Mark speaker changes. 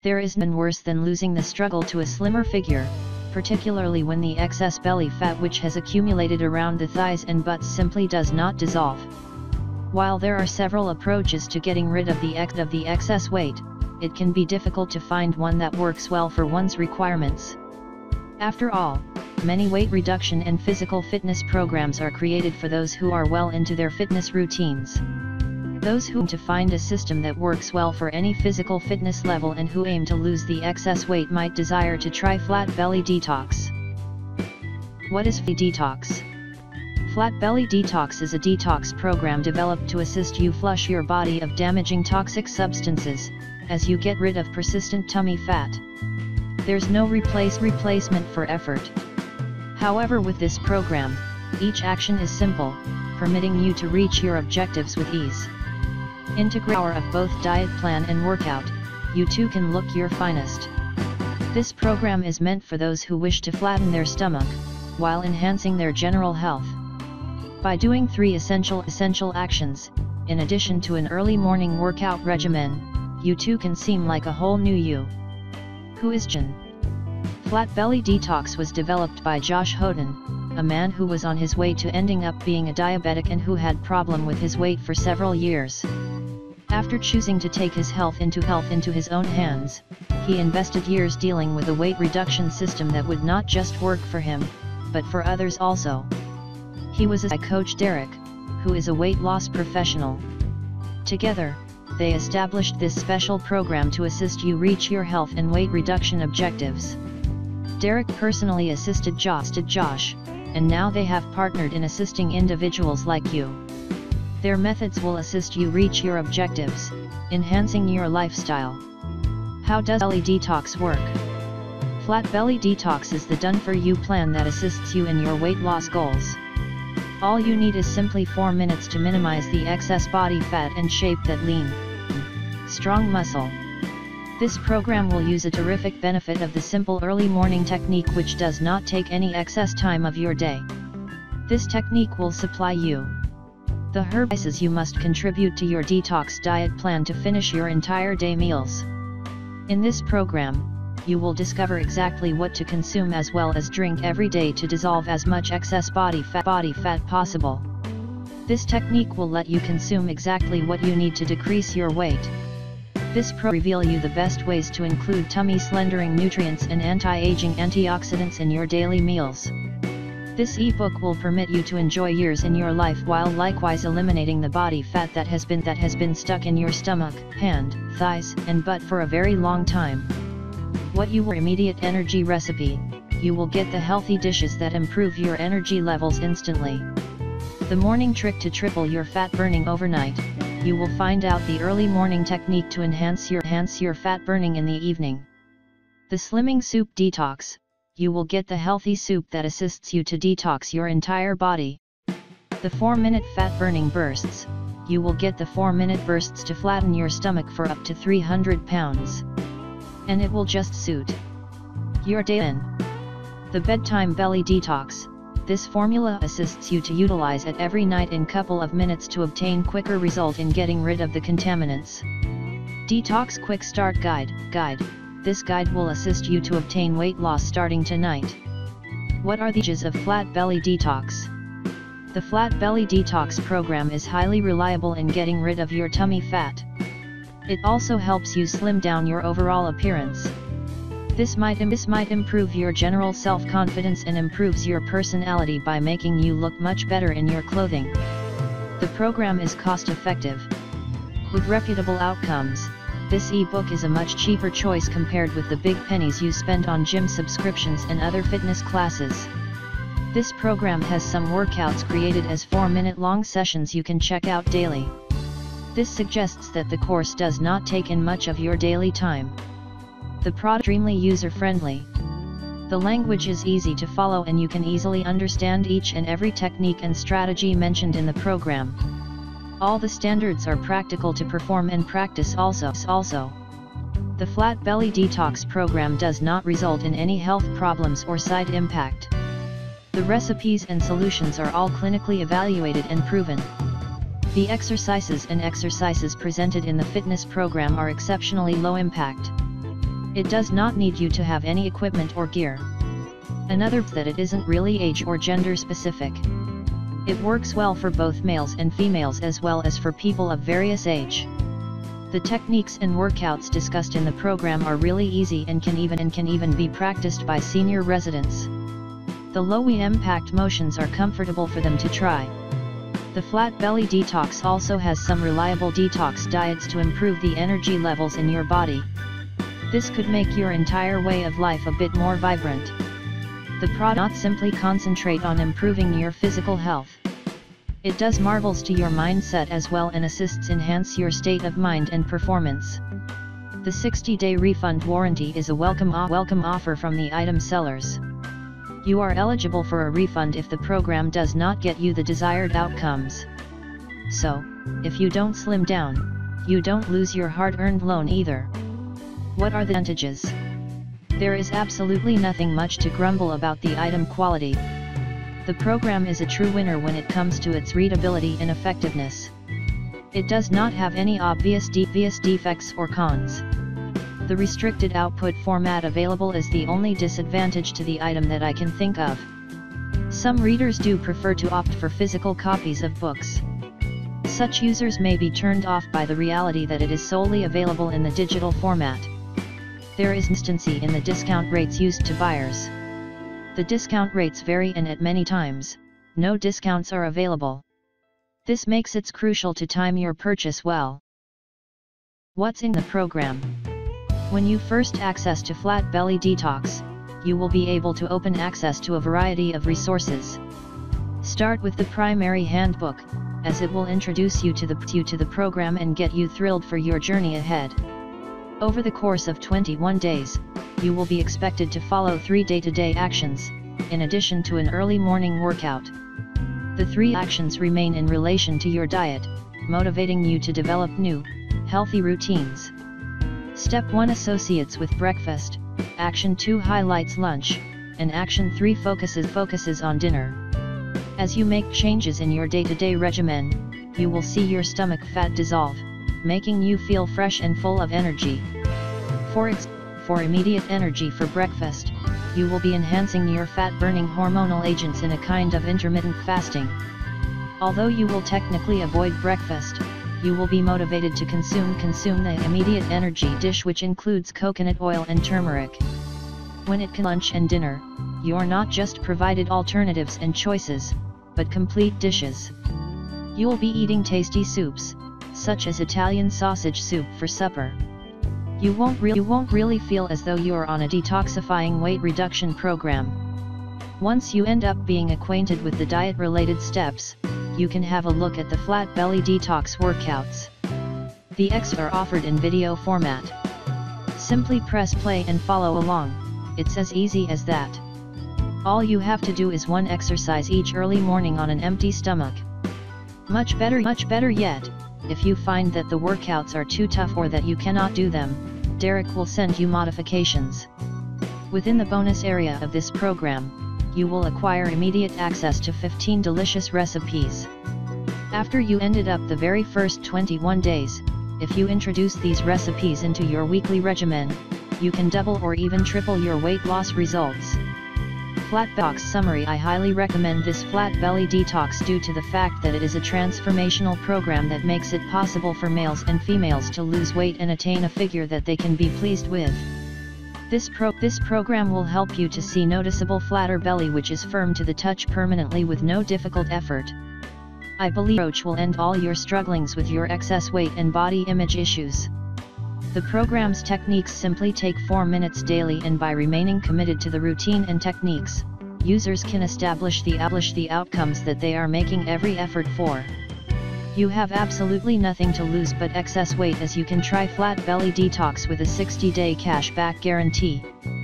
Speaker 1: There is none worse than losing the struggle to a slimmer figure, particularly when the excess belly fat which has accumulated around the thighs and butts simply does not dissolve. While there are several approaches to getting rid of the excess weight, it can be difficult to find one that works well for one's requirements. After all, many weight reduction and physical fitness programs are created for those who are well into their fitness routines. Those who aim to find a system that works well for any physical fitness level and who aim to lose the excess weight might desire to try Flat Belly Detox. What is Detox? Flat Belly Detox is a detox program developed to assist you flush your body of damaging toxic substances, as you get rid of persistent tummy fat. There's no replacement for effort. However, with this program, each action is simple, permitting you to reach your objectives with ease. Integrate hour of both diet plan and workout, you too can look your finest. This program is meant for those who wish to flatten their stomach, while enhancing their general health. By doing 3 essential actions, in addition to an early morning workout regimen, you too can seem like a whole new you. Who is Jen? Flat Belly Detox was developed by Josh Houghton, a man who was on his way to ending up being a diabetic and who had problem with his weight for several years. After choosing to take his health into his own hands, he invested years dealing with a weight reduction system that would not just work for him, but for others also. He was a coach Derek, who is a weight loss professional. Together, they established this special program to assist you reach your health and weight reduction objectives. Derek personally assisted Josh, and now they have partnered in assisting individuals like you. Their methods will assist you reach your objectives, enhancing your lifestyle. How does Belly Detox work? Flat Belly Detox is the done-for-you plan that assists you in your weight loss goals. All you need is simply 4 minutes to minimize the excess body fat and shape that lean, strong muscle. This program will use a terrific benefit of the simple early morning technique which does not take any excess time of your day. This technique will supply you the herbs you must contribute to your detox diet plan to finish your entire day meals. In this program, you will discover exactly what to consume as well as drink every day to dissolve as much excess body fat possible. This technique will let you consume exactly what you need to decrease your weight. This will reveal you the best ways to include tummy slendering nutrients and anti-aging antioxidants in your daily meals. This ebook will permit you to enjoy years in your life while likewise eliminating the body fat that has been stuck in your stomach, hand, thighs, and butt for a very long time. What you will immediate energy recipe, you will get the healthy dishes that improve your energy levels instantly. The morning trick to triple your fat burning overnight, you will find out the early morning technique to enhance your fat burning in the evening. The slimming soup detox, you will get the healthy soup that assists you to detox your entire body. The 4-minute fat burning bursts, you will get the 4-minute bursts to flatten your stomach for up to 300 pounds. And it will just suit your day. The bedtime belly detox, this formula assists you to utilize it every night in couple of minutes to obtain quicker result in getting rid of the contaminants. Detox Quick Start Guide. This guide will assist you to obtain weight loss starting tonight. What are the advantages of Flat Belly Detox? The Flat Belly Detox program is highly reliable in getting rid of your tummy fat. It also helps you slim down your overall appearance. This might improve your general self-confidence and improves your personality by making you look much better in your clothing. The program is cost-effective, with reputable outcomes. This ebook is a much cheaper choice compared with the big pennies you spend on gym subscriptions and other fitness classes. This program has some workouts created as 4-minute long sessions you can check out daily. This suggests that the course does not take in much of your daily time. The product is extremely user-friendly. The language is easy to follow and you can easily understand each and every technique and strategy mentioned in the program. All the standards are practical to perform and practice also. The Flat Belly Detox program does not result in any health problems or side impact. The recipes and solutions are all clinically evaluated and proven. The exercises presented in the fitness program are exceptionally low impact. It does not need you to have any equipment or gear. Another that it isn't really age or gender specific. It works well for both males and females as well as for people of various age. The techniques and workouts discussed in the program are really easy and can even be practiced by senior residents. The low impact motions are comfortable for them to try. The flat belly detox also has some reliable detox diets to improve the energy levels in your body. This could make your entire way of life a bit more vibrant. The product not simply concentrate on improving your physical health. It does marvels to your mindset as well and assists enhance your state of mind and performance. The 60-day refund warranty is a welcome offer from the item sellers. You are eligible for a refund if the program does not get you the desired outcomes. So, if you don't slim down, you don't lose your hard-earned loan either. What are the advantages? There is absolutely nothing much to grumble about the item quality. The program is a true winner when it comes to its readability and effectiveness. It does not have any obvious defects or cons. The restricted output format available is the only disadvantage to the item that I can think of. Some readers do prefer to opt for physical copies of books. Such users may be turned off by the reality that it is solely available in the digital format. There is inconsistency in the discount rates used to buyers. The discount rates vary and at many times, no discounts are available. This makes it crucial to time your purchase well. What's in the program? When you first access to Flat Belly Detox, you will be able to open access to a variety of resources. Start with the primary handbook, as it will introduce you to the program and get you thrilled for your journey ahead. Over the course of 21 days, you will be expected to follow 3 day-to-day actions, in addition to an early morning workout. The 3 actions remain in relation to your diet, motivating you to develop new, healthy routines. Step 1 associates with breakfast, Action 2 highlights lunch, and Action 3 focuses on dinner. As you make changes in your day-to-day regimen, you will see your stomach fat dissolve, making you feel fresh and full of energy. For immediate energy for breakfast, you will be enhancing your fat-burning hormonal agents in a kind of intermittent fasting. Although you will technically avoid breakfast, you will be motivated to consume the immediate energy dish, which includes coconut oil and turmeric. When it comes to lunch and dinner, you're not just provided alternatives and choices, but complete dishes. You will be eating tasty soups, such as Italian sausage soup for supper. You won't really feel as though you're on a detoxifying weight reduction program. Once you end up being acquainted with the diet-related steps, you can have a look at the Flat Belly Detox workouts. The extras are offered in video format. Simply press play and follow along. It's as easy as that. All you have to do is one exercise each early morning on an empty stomach. Much better yet, if you find that the workouts are too tough or that you cannot do them, Derek will send you modifications. Within the bonus area of this program, you will acquire immediate access to 15 delicious recipes. After you ended up the very first 21 days, if you introduce these recipes into your weekly regimen, you can double or even triple your weight loss results. Flat Box Summary: I highly recommend this Flat Belly Detox due to the fact that it is a transformational program that makes it possible for males and females to lose weight and attain a figure that they can be pleased with. This program will help you to see noticeable flatter belly which is firm to the touch permanently with no difficult effort. I believe this approach will end all your strugglings with your excess weight and body image issues. The program's techniques simply take 4 minutes daily, and by remaining committed to the routine and techniques, users can establish the outcomes that they are making every effort for. You have absolutely nothing to lose but excess weight, as you can try Flat Belly Detox with a 60-day cash-back guarantee.